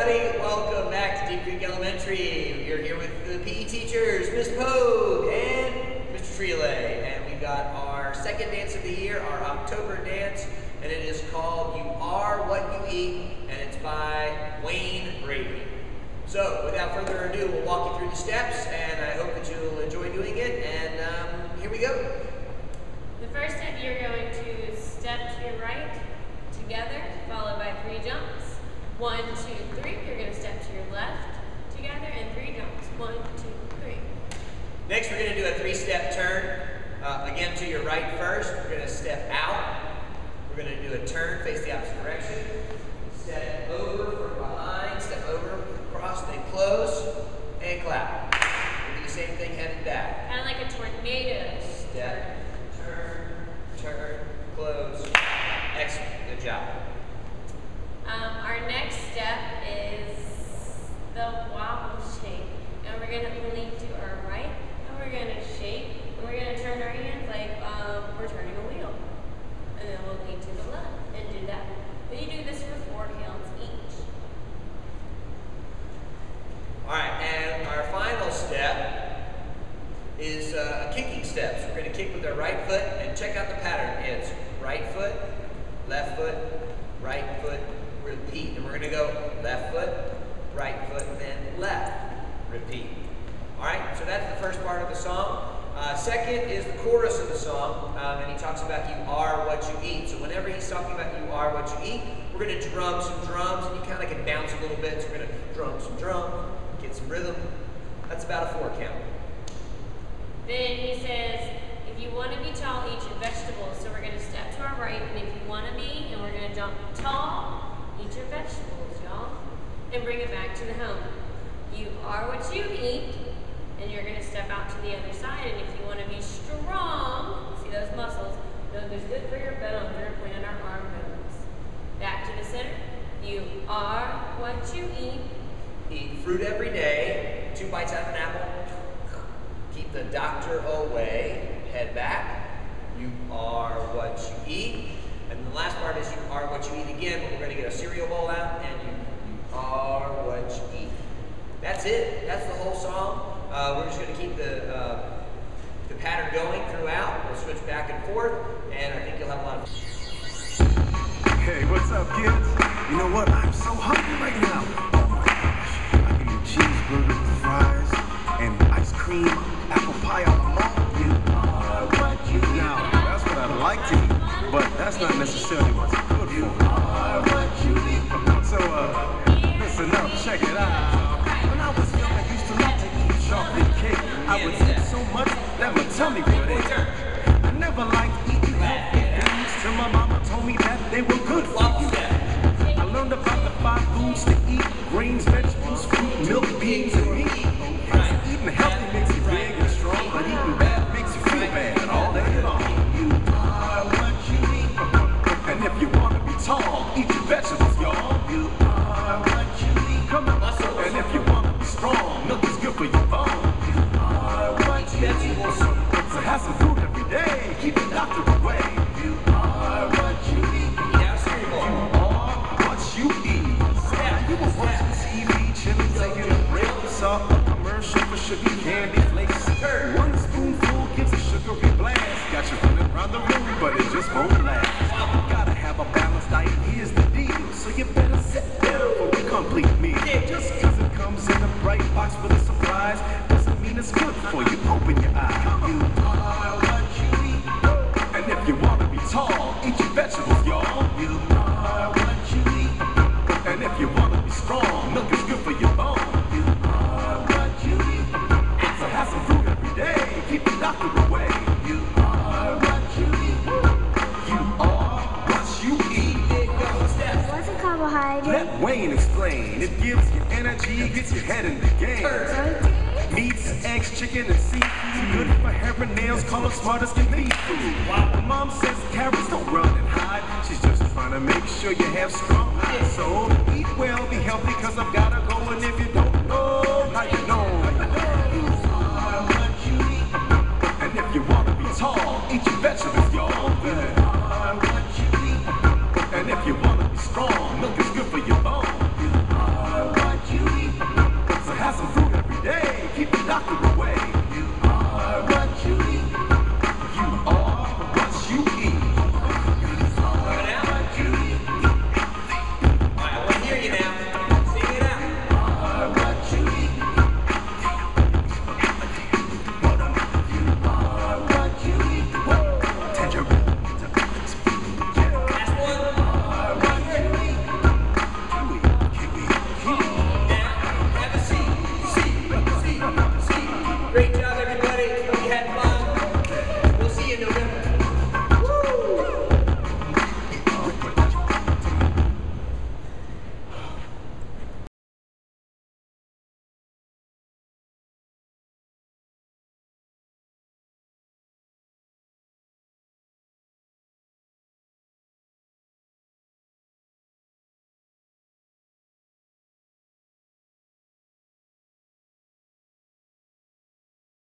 everybody. Welcome back to Deep Creek Elementary. We're here with the PE teachers, Ms. Pogue and Mr. Trelay. And we got our second dance of the year, our October dance, and it is called You Are What You Eat, and it's by Wayne Brady. So, without further ado, we'll walk you through the steps, and I hope that you'll enjoy doing it, and here we go. The first step, you're going to step to your right, together, followed by 3 jumps. 1, 2, 3. You're going to step to your left, together, and 3 jumps. 1, 2, 3. Next, we're going to do a 3-step turn. Again, to your right first. We're going to step out. We're going to do a turn, face the opposite direction. Step over from behind, step over, cross, then close, and clap. We'll do the same thing headed back. Kind of like a tornado. Step, turn, close. Excellent. Good job. Our next step is the wobble shake. And we're going to lean to our right, and we're going to shake, and we're going to turn our hands like we're turning a wheel. And then we'll lean to the left and do that. Then you do this for 4 counts each. Alright, and our final step is a kicking step. So we're going to kick with our right foot, and check out the pattern. It's right foot, right foot, repeat. And we're going to go left foot, right foot, then left, repeat. Alright, so that's the first part of the song. Second is the chorus of the song, and he talks about you are what you eat. So whenever he's talking about you are what you eat, we're going to drum some drums, and you kind of can bounce a little bit. So we're going to drum some drum, get some rhythm. That's about a 4 count. Then he says, if you want to be tall, eat your vegetables. So we're going to step to our right, and if you want to be, and we're going to jump tall, eat your vegetables, y'all, and bring it back to the home. You are what you eat, and you're going to step out to the other side, and if you want to be strong, see those muscles, those are good for your bones, they're playing our arm bones. Back to the center. You are what you eat. Eat fruit every day, 2 bites out of an apple. Keep the doctor away. Head back. You are what you eat. And the last part is you are what you eat again, but we're going to get a cereal bowl out, and you are what you eat. That's it. That's the whole song. We're just going to keep the pattern going throughout. We'll switch back and forth, and I think you'll have a lot of fun. Hey, what's up, kids? You know what? I'm so hungry right now. Oh my gosh. I can eat cheeseburger with fries and ice cream, apple pie on the mall. You are what you eat. Now, that's what I'd like to eat, but that's not necessarily what's good for you. Are what you eat. So, listen up, check it out. When I was young, I used to love to eat chocolate cake. I would eat so much that my tummy would ache. I never liked eating healthy things till my mama told me that they were good for you. I learned about the 5 foods to eat: grains, vegetables, fruit, milk, beans, and meat. Eating healthy makes you big and strong, but eating bad makes you feel bad all day long. You are what you eat. And if you want to be tall, eat your vegetables, y'all. You are what you eat. Come on. And if you want to be strong, milk is good for your bones. You are what you eat. So have some food every day. Keep the doctor away. You are what you eat. You are what you eat. Now you were watching TV, chilling, taking a break. Saw a commercial for sugar candy flakes. 1 spoonful gives a sugary blast. Got you running around the room, but it just won't last. Gotta have a balanced diet, here's the deal. So you better sit down for a complete meal. Just cause it comes in a bright box with a surprise doesn't mean it's good for you. Open your eyes. You are what you eat. And if you want to be tall, eat your vegetables, y'all. You are what you eat. And if you want to be strong, milk is good for your bones. You are what you eat. So have some fruit every day. Keep the doctor away. You are what you eat. You are what you eat. What's a carbohydrate? Let Wayne explain. It gives you energy, gets your head in the game. Meats, eggs, chicken, and seafood. Good for hair and nails, call it smart as can be food. While mom says carrots don't run and hide, she's just trying to make sure you have strong eyes. So eat well, be healthy, cause I've gotta go. And if you don't know, how you know? You are what you eat. And if you wanna be tall, eat your vegetables.